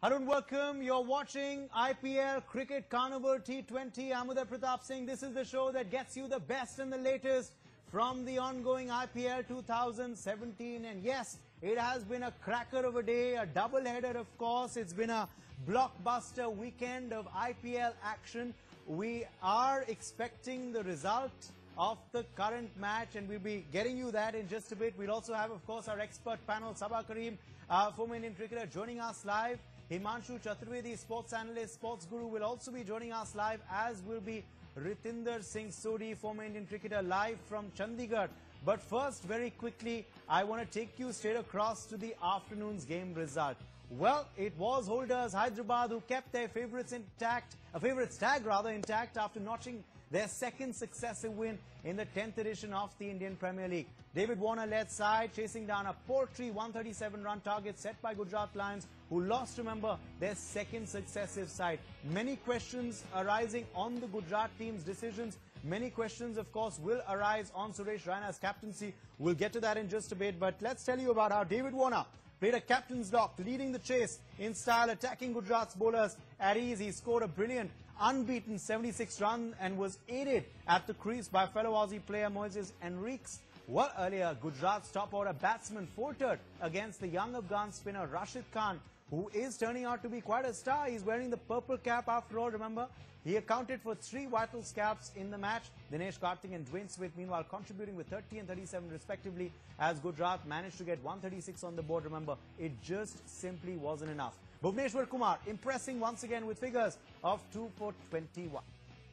Hello and welcome. You're watching IPL Cricket Carnival T20. I'm Uday Pratap Singh. This is the show that gets you the best and the latest from the ongoing IPL 2017. And yes, it has been a cracker of a day, a double-header of course. It's been a blockbuster weekend of IPL action. We are expecting the result of the current match and we'll be getting you that in just a bit. We'll also have, of course, our expert panel, Sabah Karim, former Indian cricketer, joining us live. Himanshu Chaturvedi, sports analyst, sports guru, will also be joining us live, as will be Ritinder Singh Sodhi, former Indian cricketer, live from Chandigarh. But first, very quickly, I want to take you straight across to the afternoon's game result. Well, it was holders Hyderabad who kept their favourites intact, favourites tag rather intact after notching their second successive win in the 10th edition of the Indian Premier League. David Warner-led side chasing down a paltry 137-run target set by Gujarat Lions, who lost, remember, their second successive side. Many questions arising on the Gujarat team's decisions. Many questions, of course, will arise on Suresh Raina's captaincy. We'll get to that in just a bit, but let's tell you about how David Warner played a captain's lock, leading the chase in style, attacking Gujarat's bowlers at ease. He scored a brilliant, unbeaten 76 runs and was aided at the crease by fellow Aussie player Moises Henriques. Well, earlier, Gujarat's top order batsman faltered against the young Afghan spinner Rashid Khan, who is turning out to be quite a star. He's wearing the purple cap after all, remember. He accounted for 3 vital caps in the match. Dinesh Karthik and Dwayne Smith, meanwhile, contributing with 30 and 37 respectively, as Gujarat managed to get 136 on the board. Remember, it just simply wasn't enough. Bhuvneshwar Kumar impressing once again with figures of 2 for 21.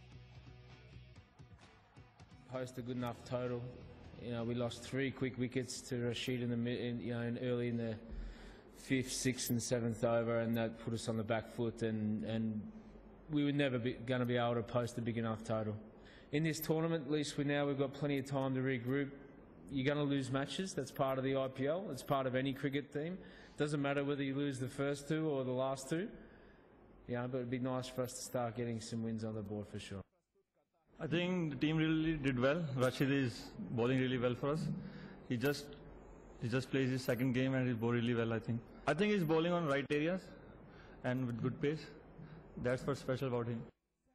Post a good enough total. You know, we lost 3 quick wickets to Rashid early in the 5th, 6th and 7th over, and that put us on the back foot, and we were never going to be able to post a big enough total. In this tournament, at least we've got plenty of time to regroup. You're going to lose matches. That's part of the IPL. It's part of any cricket team. Doesn't matter whether you lose the first 2 or the last 2. Yeah, but it'd be nice for us to start getting some wins on the board for sure. I think the team really did well. Rashid is bowling really well for us. He just plays his second game and he's bowled really well, I think. I think he's bowling on right areas and with good pace. That's what's special about him.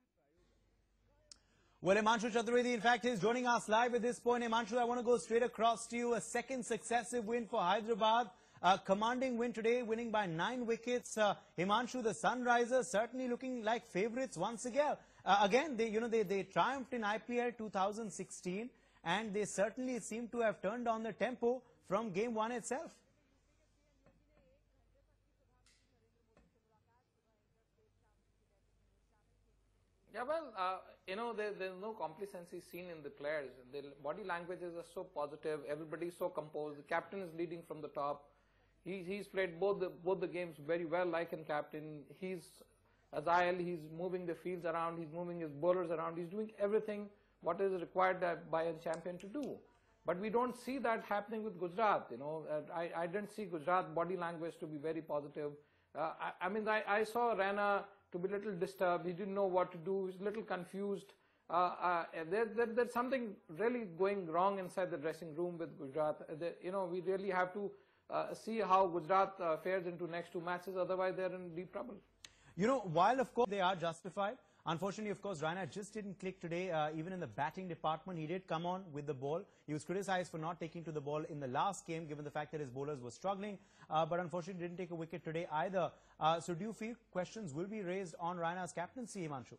Well, Himanshu Chaturvedi, in fact, is joining us live at this point. Himanshu, I want to go straight across to you. A second successive win for Hyderabad. A commanding win today, winning by 9 wickets. Himanshu, the Sunrisers certainly looking like favourites once again. They triumphed in IPL 2016, and they certainly seem to have turned on the tempo from game 1 itself. Yeah, well, there's no complacency seen in the players. The body languages are so positive. Everybody's so composed. The captain is leading from the top. He's played both the games very well, like in captain. He's agile. He's moving the fields around. He's moving his bowlers around. He's doing everything what is required by a champion to do. But we don't see that happening with Gujarat. I didn't see Gujarat body language to be very positive. I saw Rana to be a little disturbed. He didn't know what to do. He's a little confused. There's something really going wrong inside the dressing room with Gujarat. We really have to see how Gujarat fares into next 2 matches. Otherwise, they're in deep trouble. While of course they are justified, unfortunately, of course, Raina just didn't click today. Even in the batting department, he did come on with the ball. He was criticized for not taking to the ball in the last game, given the fact that his bowlers were struggling. But unfortunately, didn't take a wicket today either. So do you feel questions will be raised on Raina's captaincy, Himanshu?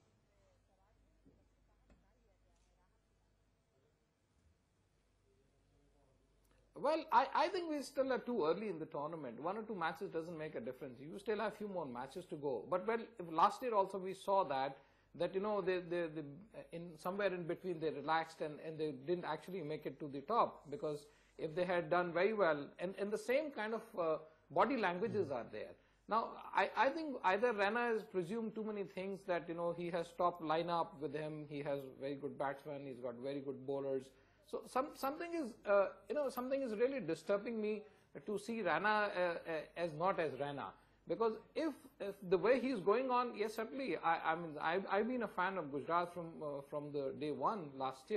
Well, I think we still are too early in the tournament. 1 or 2 matches doesn't make a difference. You still have a few more matches to go. But last year also we saw that they somewhere in between they relaxed and they didn't actually make it to the top, because if they had done very well, and the same kind of body languages are there. Now, I think either Rana has presumed too many things, that he has top lineup with him. He has very good batsmen. He's got very good bowlers. So something is really disturbing me to see Rana as not as Rana, because if the way he's going on, yes, certainly I've been a fan of Gujarat from the day 1 last year,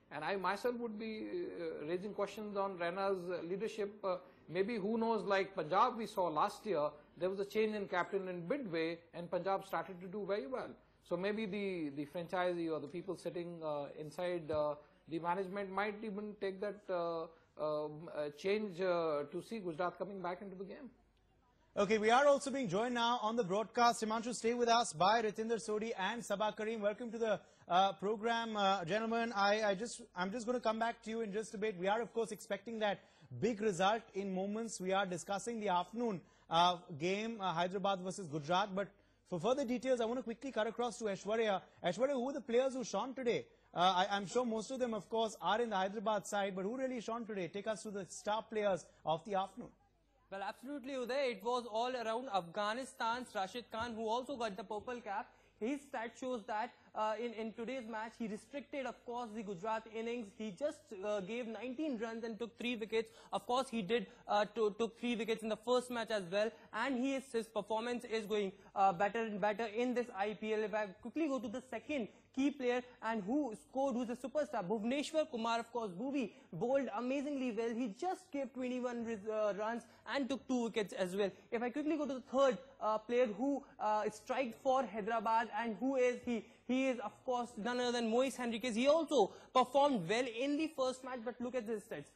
And I myself would be raising questions on Rana's leadership. Maybe who knows, like Punjab we saw last year, there was a change in captain in midway and Punjab started to do very well. So maybe the franchisee or the people sitting inside the management might even take that change to see Gujarat coming back into the game. Okay, we are also being joined now on the broadcast. Himanshu, stay with us by Ritinder Sodhi and Sabah Karim. Welcome to the program, gentlemen. I'm just going to come back to you in just a bit. We are, of course, expecting that big result in moments. We are discussing the afternoon game, Hyderabad versus Gujarat. But for further details, I want to quickly cut across to Aishwarya. Aishwarya, who are the players who shone today? I'm sure most of them, of course, are in the Hyderabad side. But who really shone today? Take us to the star players of the afternoon. Well, absolutely, Uday. It was all around Afghanistan's Rashid Khan, who also got the purple cap. His stat shows that in today's match, he restricted, of course, the Gujarat innings. He just gave 19 runs and took 3 wickets. Of course, he did took 3 wickets in the first match as well. And his performance is going better and better in this IPL. If I quickly go to the second key player and who's a superstar, Bhuvneshwar Kumar, of course, Bhuvi, bowled amazingly well. He just gave 21 runs and took 2 wickets as well. If I quickly go to the third player who striked for Hyderabad, and who is he? He is, of course, none other than Moise Henriques. He also performed well in the first match, but look at this stats.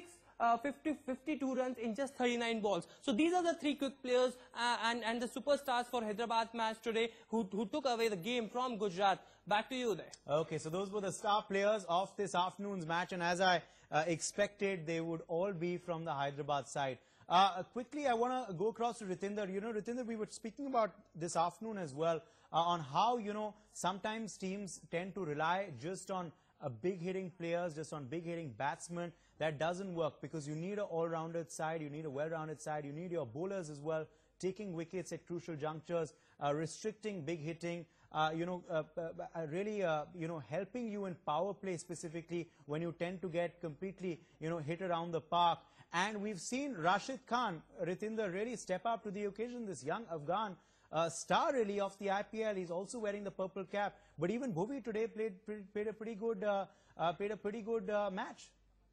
52 runs in just 39 balls. So these are the 3 quick players and the superstars for Hyderabad match today who took away the game from Gujarat. Back to you there. Okay, so those were the star players of this afternoon's match, and as I expected, they would all be from the Hyderabad side. Quickly, I want to go across to Ritinder. You know, Ritinder, we were speaking about this afternoon as well on how, you know, sometimes teams tend to rely just on big hitting players, just on big hitting batsmen. That doesn't work because you need an all-rounded side, you need a well-rounded side, you need your bowlers as well, taking wickets at crucial junctures, restricting big hitting, really, helping you in power play specifically when you tend to get completely, hit around the park. And we've seen Rashid Khan, Ritinder, really step up to the occasion, this young Afghan star really of the IPL. He's also wearing the purple cap. But even Bhuvi today played a pretty good match.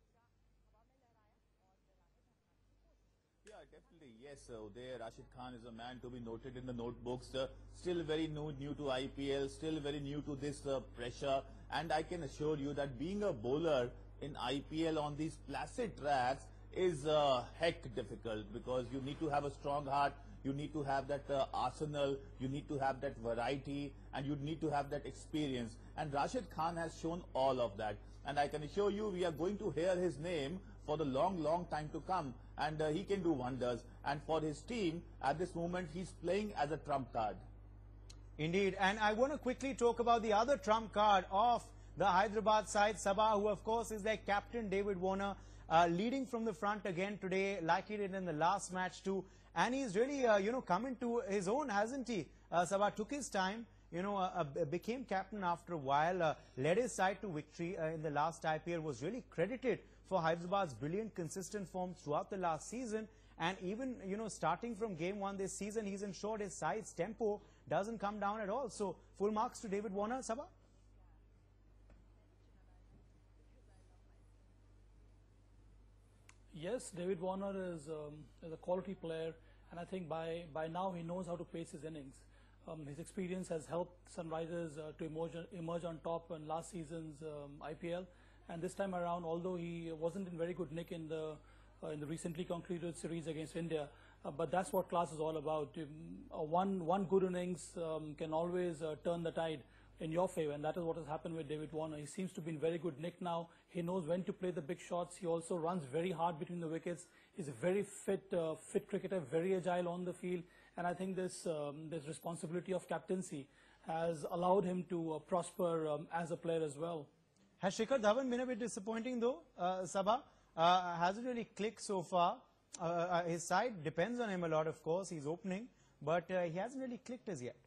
Yeah, definitely. Yes, there Rashid Khan is a man to be noted in the notebooks. Still very new to IPL, still very new to this pressure. And I can assure you that being a bowler in IPL on these placid tracks is heck difficult, because you need to have a strong heart, you need to have that arsenal, you need to have that variety, and you need to have that experience. And Rashid Khan has shown all of that. And I can assure you we are going to hear his name for the long time to come. And he can do wonders. And for his team, at this moment, he's playing as a trump card. Indeed. And I want to quickly talk about the other trump card of the Hyderabad side, Sabah, who of course is their captain, David Warner, leading from the front again today, like he did in the last match too. And he's really, come into his own, hasn't he? Sabah took his time, became captain after a while, led his side to victory in the last IPL, was really credited for Hyderabad's brilliant, consistent form throughout the last season. And even, starting from game 1 this season, he's ensured his side's tempo doesn't come down at all. So, full marks to David Warner, Sabah? Yes, David Warner is a quality player, and I think by now he knows how to pace his innings. His experience has helped Sunrisers to emerge on top in last season's IPL, and this time around, although he wasn't in very good nick in the recently concluded series against India, but that's what class is all about. One good innings can always turn the tide in your favor, and that is what has happened with David Warner. He seems to be in very good nick now. He knows when to play the big shots. He also runs very hard between the wickets. He's a very fit cricketer, very agile on the field, and I think this responsibility of captaincy has allowed him to prosper as a player as well. Has Shikhar Dhawan been a bit disappointing though, Sabah? Hasn't really clicked so far. His side depends on him a lot, of course. He's opening, but he hasn't really clicked as yet.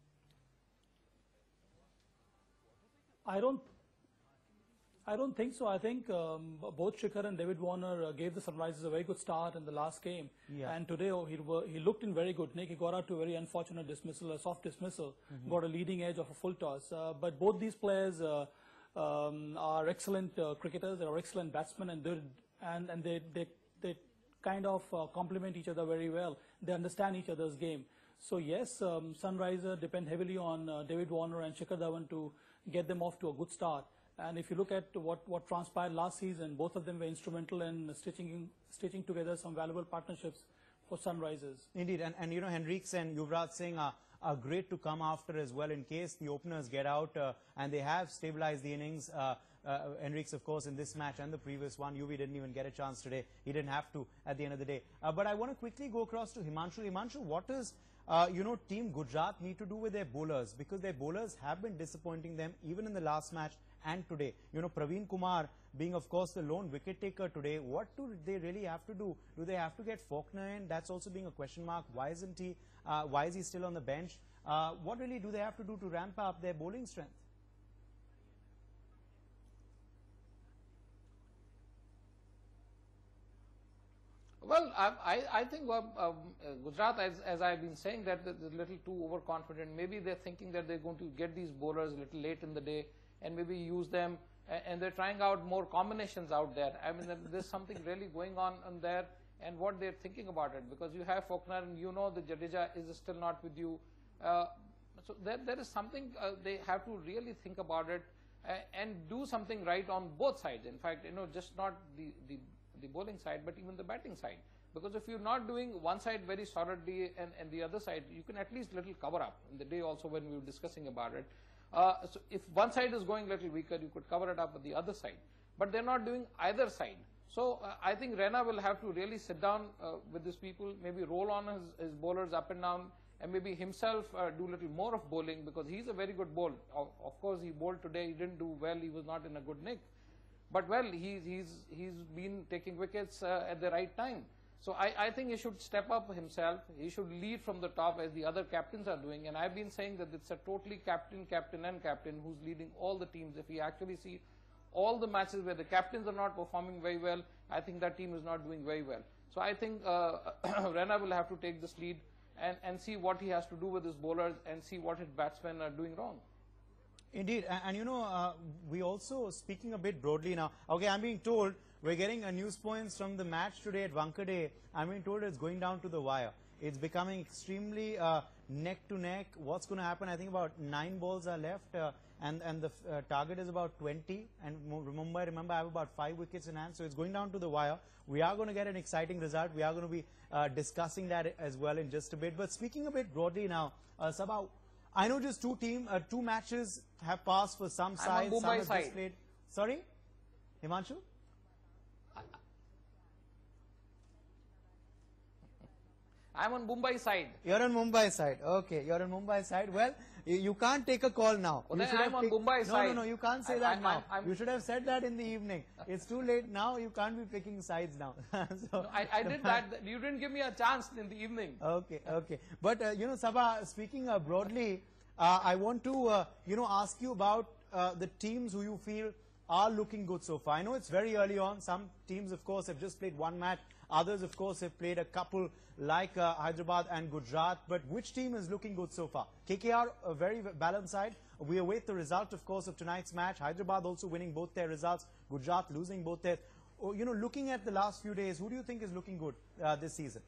I don't think so. I think both Shikhar and David Warner gave the Sunrisers a very good start in the last game. Yeah. And today he looked in very good nick. He got out to a very unfortunate dismissal, a soft dismissal, got a leading edge of a full toss. But both these players are excellent cricketers, they are excellent batsmen, and they kind of complement each other very well. They understand each other's game. So yes, Sunrisers depend heavily on David Warner and Shikhar Dhawan to get them off to a good start. And if you look at what transpired last season, both of them were instrumental in stitching together some valuable partnerships for Sunrisers. Indeed, and you know, Henriques and Yuvraj Singh are great to come after as well in case the openers get out, and they have stabilized the innings. Henriques, of course, in this match and the previous one. Yuvi didn't even get a chance today. He didn't have to at the end of the day. But I want to quickly go across to Himanshu. Himanshu, what does Team Gujarat need to do with their bowlers? Because their bowlers have been disappointing them even in the last match and today. Praveen Kumar being, of course, the lone wicket taker today. What do they really have to do? Do they have to get Faulkner in? That's also being a question mark. Why isn't he? Why is he still on the bench? What really do they have to do to ramp up their bowling strength? Well, I think Gujarat, as I've been saying, that they're a little too overconfident. Maybe they're thinking that they're going to get these bowlers a little late in the day and maybe use them, and they're trying out more combinations out there. I mean, there's something really going on there, and what they're thinking about it, because you have Faulkner and you know the Jadeja is still not with you. So there is something they have to really think about it and do something right on both sides. In fact, just not the bowling side, but even the batting side. Because if you're not doing one side very solidly and the other side, you can at least little cover up. In the day also when we were discussing about it, so if one side is going a little weaker, you could cover it up with the other side. But they're not doing either side. So I think Rana will have to really sit down with these people, maybe roll on his bowlers up and down, and maybe himself do a little more of bowling, because he's a very good bowler. Of course, he bowled today, he didn't do well, he was not in a good nick. But well, he's been taking wickets at the right time. So I think he should step up himself. He should lead from the top as the other captains are doing. And I've been saying that it's a totally captain who's leading all the teams. If we actually see all the matches where the captains are not performing very well, I think that team is not doing very well. So I think Rana will have to take this lead and see what he has to do with his bowlers and see what his batsmen are doing wrong. Indeed, and we also, speaking a bit broadly now, okay, I'm being told we're getting news points from the match today at Wankhede. I'm being told it's going down to the wire. It's becoming extremely neck to neck. What's going to happen? I think about 9 balls are left, and the target is about 20. And remember, I have about 5 wickets in hand, so it's going down to the wire. We are going to get an exciting result. We are going to be discussing that as well in just a bit. But speaking a bit broadly now, Sabha, I know just two matches have passed for some sides. I'm on Mumbai some have just played. Sorry, Himanshu? I'm on Mumbai side. You're on Mumbai side. Okay, you're on Mumbai side. Well, you can't take a call now. Well, I'm on Mumbai side. No, you can't say that now. You should have said that in the evening. It's too late now. You can't be picking sides now. So, no, I did that. You didn't give me a chance in the evening. Okay. But, Sabha, speaking broadly, I want to, ask you about the teams who you feel are looking good so far. I know it's very early on. Some teams, of course, have just played one match. Others, of course, have played a couple like Hyderabad and Gujarat. But which team is looking good so far? KKR, a very balanced side. We await the result, of course, of tonight's match. Hyderabad also winning both their results. Gujarat losing both their. Looking at the last few days, who do you think is looking good this season?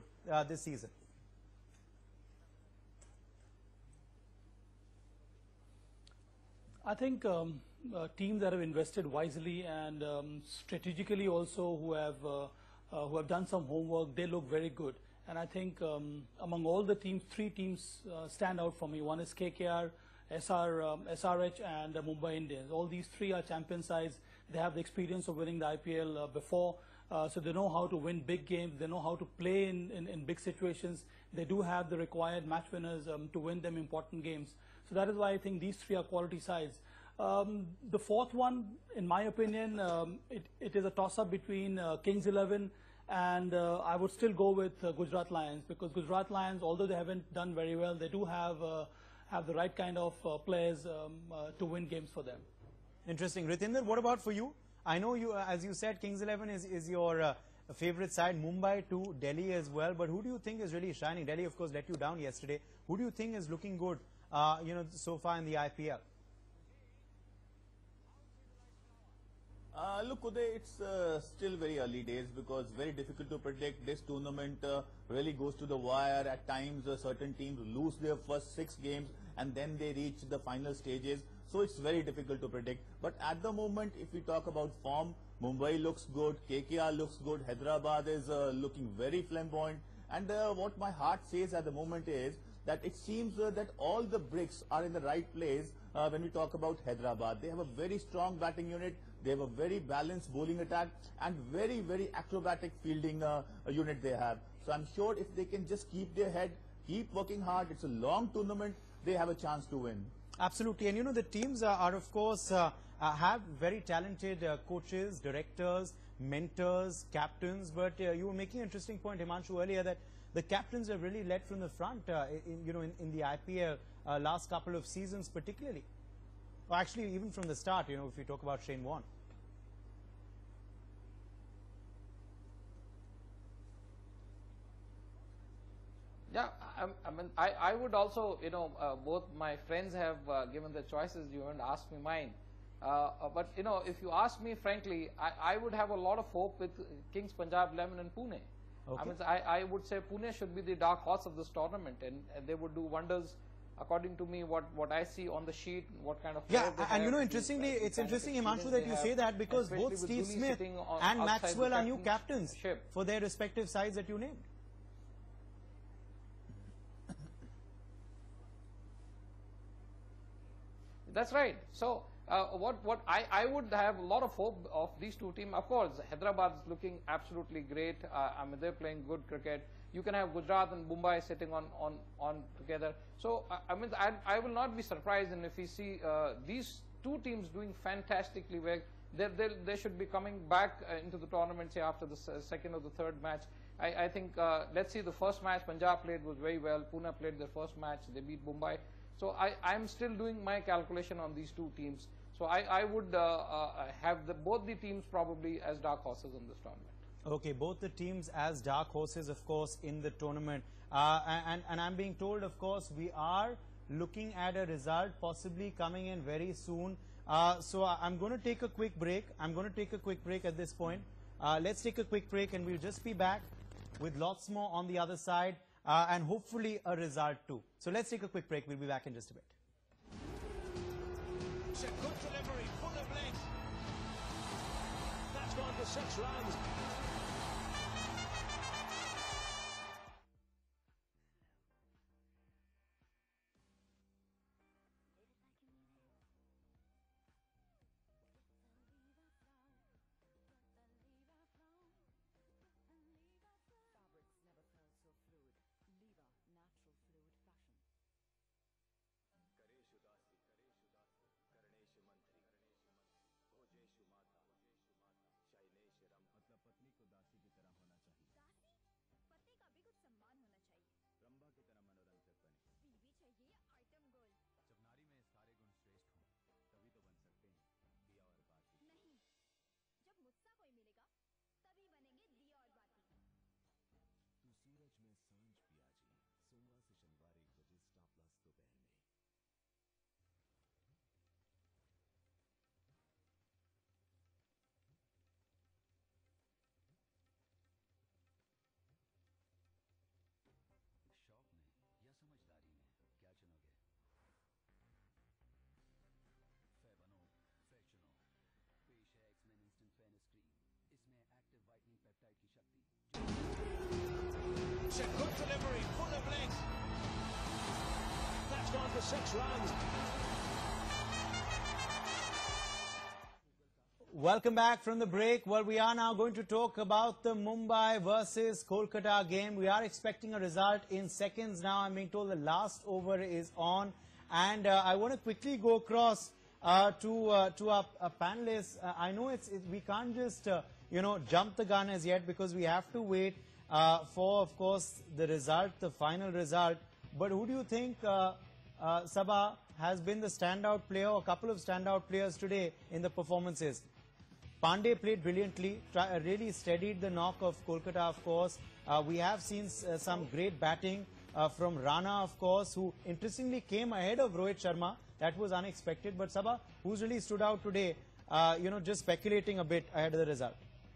I think teams that have invested wisely and strategically also who have done some homework, they look very good. And I think among all the teams, 3 teams stand out for me. One is KKR, SRH and Mumbai Indians. All these 3 are champion sides. They have the experience of winning the IPL before. So they know how to win big games. They know how to play in big situations. They do have the required match winners to win them important games. So that is why I think these 3 are quality sides. The 4th one, in my opinion, it is a toss-up between Kings 11 and I would still go with Gujarat Lions, because Gujarat Lions, although they haven't done very well, they do have the right kind of players to win games for them. Interesting. Ritinder, what about for you? I know you, as you said, Kings 11 is your favorite side. Mumbai too, Delhi as well. But who do you think is really shining? Delhi, of course, let you down yesterday. Who do you think is looking good, so far in the IPL? Look, Uday, it's still very early days because very difficult to predict. This tournament really goes to the wire. At times, certain teams lose their first 6 games and then they reach the final stages. So it's very difficult to predict. But at the moment, if we talk about form, Mumbai looks good, KKR looks good, Hyderabad is looking very flamboyant. And what my heart says at the moment is that it seems that all the bricks are in the right place when we talk about Hyderabad. They have a very strong batting unit, they have a very balanced bowling attack and very, very acrobatic fielding unit they have. So I'm sure if they can just keep their head, keep working hard, it's a long tournament, they have a chance to win. Absolutely. And you know, the teams are of course, have very talented coaches, directors, mentors, captains. But you were making an interesting point, Himanshu, earlier that the captains have really led from the front, in the IPL last couple of seasons particularly. Or actually, even from the start, if you talk about Shane Warne. Yeah, I mean, I would also, both my friends have given the choices. You haven't asked me mine. But, if you ask me, frankly, I would have a lot of hope with Kings Punjab 11 and Pune. Okay. I mean, I would say Pune should be the dark horse of this tournament, and they would do wonders. According to me, what I see on the sheet, what kind of yeah, and interestingly, it's interesting, Himanshu, that you say that because both Steve Smith and Maxwell are new captains for their respective sides that you named. That's right. So what I would have a lot of hope of these two teams. Of course, Hyderabad is looking absolutely great. I mean, they're playing good cricket. You can have Gujarat and Mumbai sitting on together. So I mean, I will not be surprised if we see these two teams doing fantastically well. They should be coming back into the tournament, say after the second or the third match. I think let's see, the first match Punjab played was very well. Pune played their first match. They beat Mumbai. So I'm still doing my calculation on these two teams. So I would have both the teams probably as dark horses in this tournament. Okay, both the teams as dark horses, of course, in the tournament. And I'm being told, of course, we are looking at a result possibly coming in very soon. So I'm going to take a quick break. I'm going to take a quick break at this point. Let's take a quick break and we'll just be back with lots more on the other side and hopefully a result too. So let's take a quick break. We'll be back in just a bit. It's a good delivery, full of length. That's gone for 6 runs. It's a good delivery, full of length. That's gone for 6 runs. Welcome back from the break. Well, we are now going to talk about the Mumbai versus Kolkata game. We are expecting a result in seconds now. I'm being told the last over is on. And I want to quickly go across to our panelists. I know we can't just, jump the gun as yet because we have to wait for, of course, the result, the final result. But who do you think, Sabha, has been the standout player or a couple of standout players today in the performances? Pandya played brilliantly, really steadied the knock of Kolkata, of course. We have seen some great batting from Rana, of course, who interestingly came ahead of Rohit Sharma. That was unexpected. But Sabha, who's really stood out today just speculating a bit ahead of the result.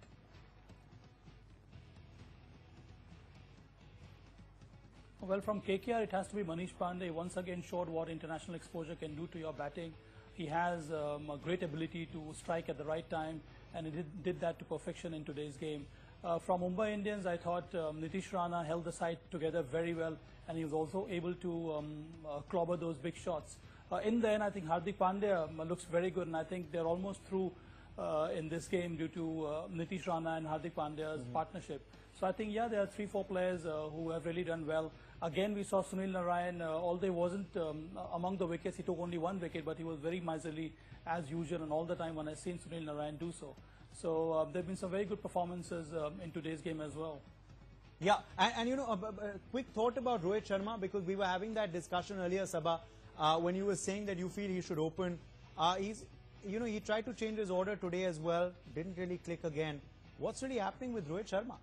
Well, from KKR, it has to be Manish Pandey. Once again showed what international exposure can do to your batting. He has a great ability to strike at the right time, and he did that to perfection in today's game. From Mumbai Indians, I thought Nitish Rana held the side together very well, and he was also able to clobber those big shots. In the end, I think Hardik Pandya looks very good, and I think they're almost through in this game due to Nitish Rana and Hardik Pandya's partnership. So I think, yeah, there are 3-4 players who have really done well. Again, we saw Sunil Narine, although he wasn't among the wickets, he took only 1 wicket, but he was very miserly as usual, and all the time when I've seen Sunil Narine do so. So there have been some very good performances in today's game as well. Yeah, and a quick thought about Rohit Sharma, because we were having that discussion earlier, Sabha, when you were saying that you feel he should open. He tried to change his order today as well, didn't really click again. What's really happening with Rohit Sharma?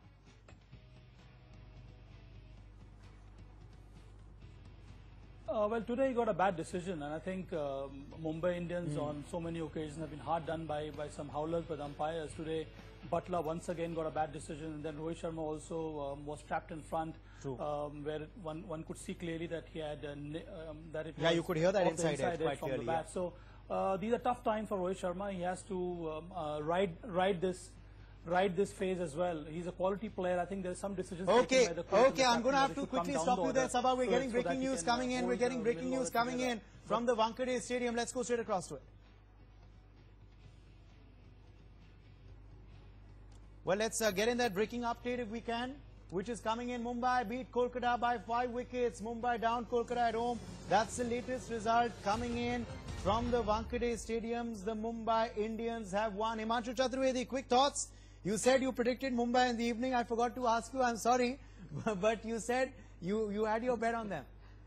Well, today he got a bad decision, and I think Mumbai Indians on so many occasions have been hard done by some howlers with umpires. Today, Butler once again got a bad decision, and then Rohit Sharma also was trapped in front, where one could see clearly that he had that it was you could hear that inside edge quite from clearly. The bat. So these are tough times for Rohit Sharma. He has to ride this phase as well. He's a quality player. I think there's some decisions taken by the coach. Okay, I'm going to have to quickly stop you there, Sabha. We're getting breaking news coming in. We're getting breaking news coming in from the Wankhede Stadium. Let's go straight across to it. Well, let's get in that breaking update if we can, which is coming in. Mumbai beat Kolkata by 5 wickets. Mumbai down Kolkata at home. That's the latest result coming in from the Wankhede Stadiums. The Mumbai Indians have won. Himanshu Chaturvedi, quick thoughts. You said you predicted Mumbai in the evening. I forgot to ask you. I'm sorry. But you said you had your bet on them.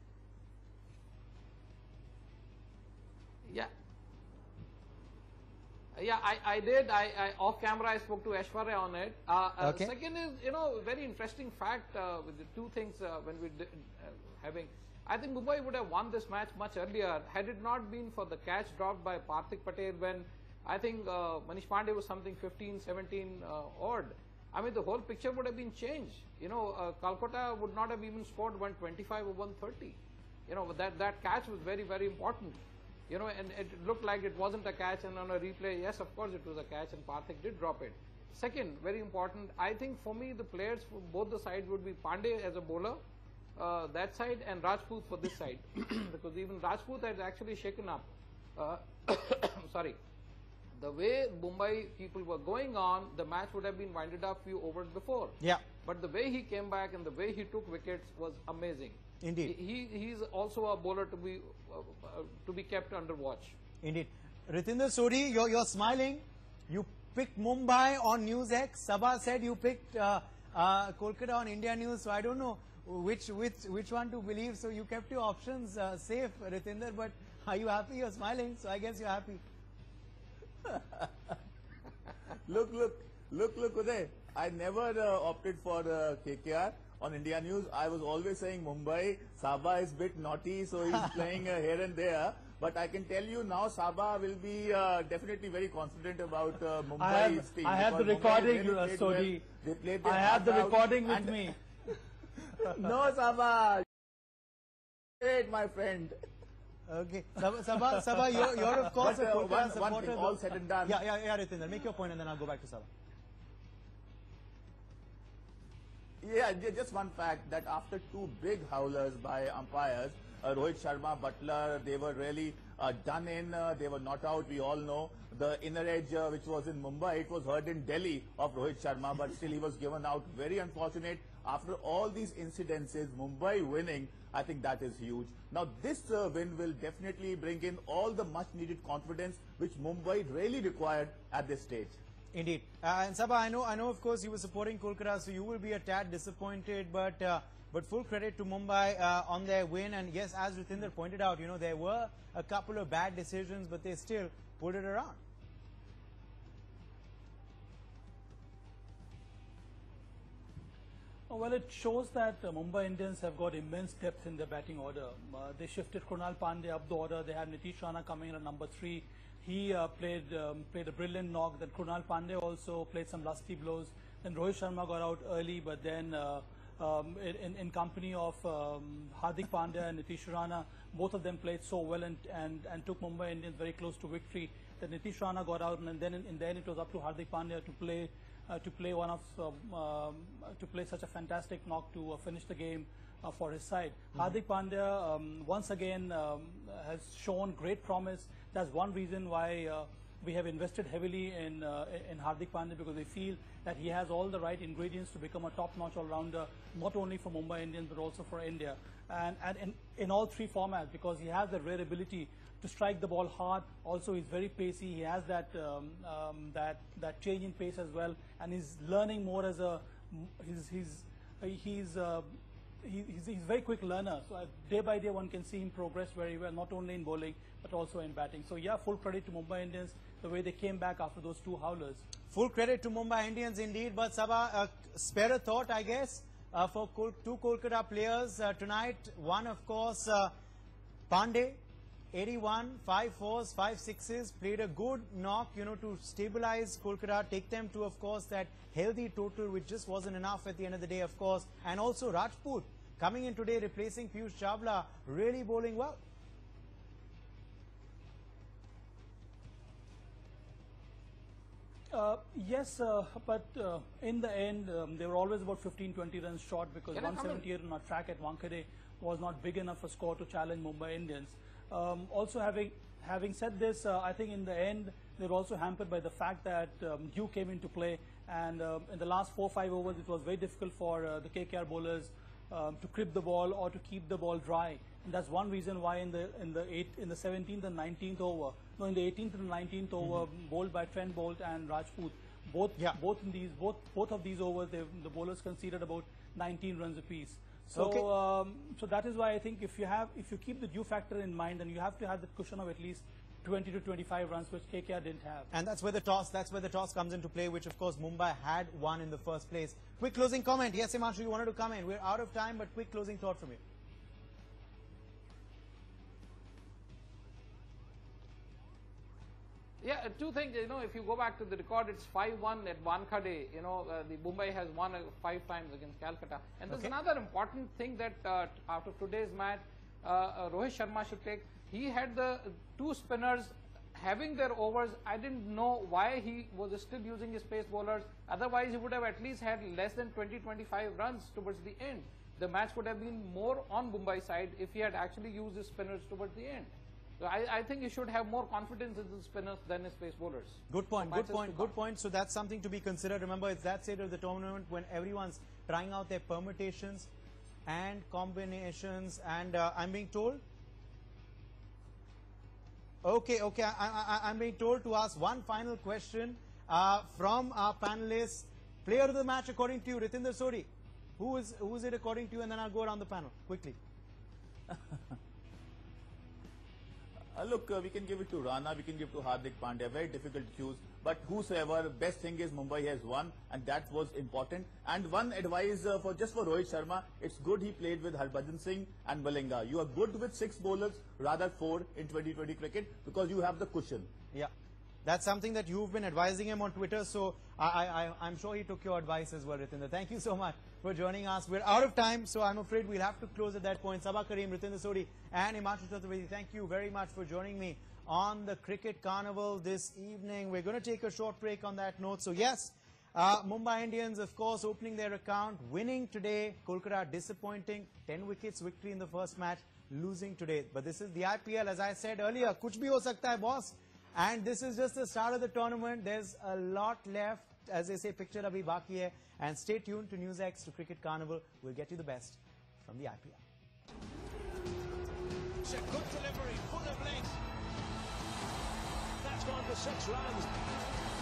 Yeah, I did. Off camera, I spoke to Aishwarya on it. Okay. Second is, very interesting fact with the two things when we having. I think Mumbai would have won this match much earlier had it not been for the catch dropped by Hardik Pandya when I think Manish Pandey was something 15, 17 odd. I mean, the whole picture would have been changed. Kolkata would not have even scored 125 or 130. That catch was very, very important. And it looked like it wasn't a catch, and on a replay, yes, of course it was a catch, and Hardik did drop it. Second, very important, I think for me, the players for both the sides would be Pandey as a bowler, that side, and Rajpoot for this side. Because even Rajpoot has actually shaken up. Sorry. The way Mumbai people were going on, the match would have been winded up few overs before. Yeah. But the way he came back and the way he took wickets was amazing. Indeed. He's also a bowler to be kept under watch. Indeed. Ritinder Sodhi, you're smiling. You picked Mumbai on NewsX. Sabha said you picked Kolkata on India News. So I don't know which one to believe. So you kept your options safe, Ritinder. But are you happy? You're smiling. So I guess you're happy. Look, Uday. I never opted for KKR on India News. I was always saying Mumbai. Sabha is a bit naughty, so he's playing here and there. But I can tell you now, Sabha will be definitely very confident about Mumbai's team. I have the recording, Sodhi. I have the recording with me. No, Sabha. Great, my friend. Okay. Sabha, you're of course a Kolkata supporter. One thing, all said and done. Yeah, Ritinder. Make your point and then I'll go back to Sabha. Yeah, just one fact that after two big howlers by umpires, Rohit Sharma, Butler, they were really done in, they were not out, we all know. The inner edge which was in Mumbai, it was heard in Delhi of Rohit Sharma, but still he was given out. Very unfortunate. After all these incidences, Mumbai winning, I think that is huge. Now this win will definitely bring in all the much needed confidence which Mumbai really required at this stage. Indeed. And Sabha, I know of course you were supporting Kolkata, so you will be a tad disappointed, but full credit to Mumbai on their win. And yes, as Ritinder pointed out, there were a couple of bad decisions, but they still pulled it around. Well, it shows that Mumbai Indians have got immense depth in their batting order. They shifted Krunal Pandya up the order. They had Nitish Rana coming in at number 3. He played a brilliant knock. Then Krunal Pandya also played some lusty blows. Then Rohit Sharma got out early, but then in company of Hardik Pandya and Nitish Rana, both of them played so well and took Mumbai Indians very close to victory. Then Nitish Rana got out, and then in the end it was up to Hardik Pandya to play such a fantastic knock to finish the game for his side. Hardik Pandya once again has shown great promise. That's one reason why we have invested heavily in Hardik Pandya, because we feel that he has all the right ingredients to become a top-notch all-rounder, not only for Mumbai Indians but also for India. And in all three formats, because he has the rare ability to strike the ball hard. Also, he's very pacey. He has that change in pace as well, and he's learning more as a he's a very quick learner. So day by day, one can see him progress very well, not only in bowling but also in batting. So yeah, full credit to Mumbai Indians, the way they came back after those two howlers. Full credit to Mumbai Indians indeed. But Sabha, spare a thought, I guess, for two Kolkata players tonight. One, of course, Pandey, 81, 5 fours, 5 sixes, played a good knock, to stabilize Kolkata, take them to, of course, that healthy total, which just wasn't enough at the end of the day, of course. And also Rajpoot coming in today, replacing Piyush Chawla, really bowling well. Yes, but in the end, they were always about 15-20 runs short, because 178 on our track at Wankhede was not big enough a score to challenge Mumbai Indians. Also, having said this, I think in the end they were also hampered by the fact that dew came into play, and in the last 4-5 overs it was very difficult for the KKR bowlers to crib the ball or to keep the ball dry. And that's one reason why in the 17th and 19th over, no, in the 18th and 19th over, bowled by Trent, Boult and Rajpoot, both of these overs, the bowlers conceded about 19 runs apiece. So, okay. So that is why I think if you keep the dew factor in mind, then you have to have the cushion of at least 20 to 25 runs, which KKR didn't have. And that's where the toss comes into play, which of course Mumbai had won in the first place. Quick closing comment. Yes, Himanshu, you wanted to come in. We're out of time, but quick closing thought from you. Yeah, two things. If you go back to the record, it's 5-1 at Wankhede. The Mumbai has won 5 times against Calcutta. And there's another important thing that after today's match, Rohit Sharma should take. He had the two spinners having their overs. I didn't know why he was still using his pace bowlers. Otherwise, he would have at least had less than 20-25 runs towards the end. The match would have been more on Mumbai's side if he had actually used his spinners towards the end. So I think he should have more confidence in the spinners than his pace bowlers. Good point, good point. So that's something to be considered. Remember, it's that stage of the tournament when everyone's trying out their permutations and combinations. And I'm being told, okay, I'm being told to ask one final question from our panelists. Player of the match according to you, Ritinder Sodhi. Who is it according to you? And then I'll go around the panel quickly. Look, we can give it to Rana, we can give it to Hardik Pandya, very difficult to choose. But whosoever, best thing is Mumbai has won, and that was important. And one advice for Rohit Sharma, it's good he played with Harbhajan Singh and Malinga. You are good with 6 bowlers, rather 4 in 2020 cricket, because you have the cushion. Yeah, that's something that you've been advising him on Twitter, so I'm sure he took your advice as well, Ritinder. Thank you so much for joining us. We're out of time, so I'm afraid we'll have to close at that point. Sabah Karim, Ritinder Sodhi and Himanshu Chaturvedi, thank you very much for joining me on the Cricket Carnival this evening. We're going to take a short break on that note. So yes, Mumbai Indians, of course, opening their account, winning today. Kolkata disappointing, 10 wickets victory in the first match, losing today. But this is the IPL, as I said earlier, kuch bhi ho sakta hai, boss. And this is just the start of the tournament. There's a lot left. As they say, picture abhi baki hai. And stay tuned to NewsX, to Cricket Carnival. We'll get you the best from the IPL. It's a good delivery, full of length. That's gone for 6 runs.